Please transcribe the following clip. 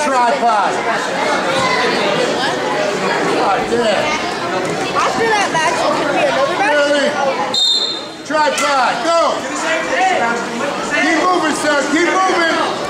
tripod. God damn. After that match, it could be another match. Really? Tripod, go. Keep moving, sir. Keep moving.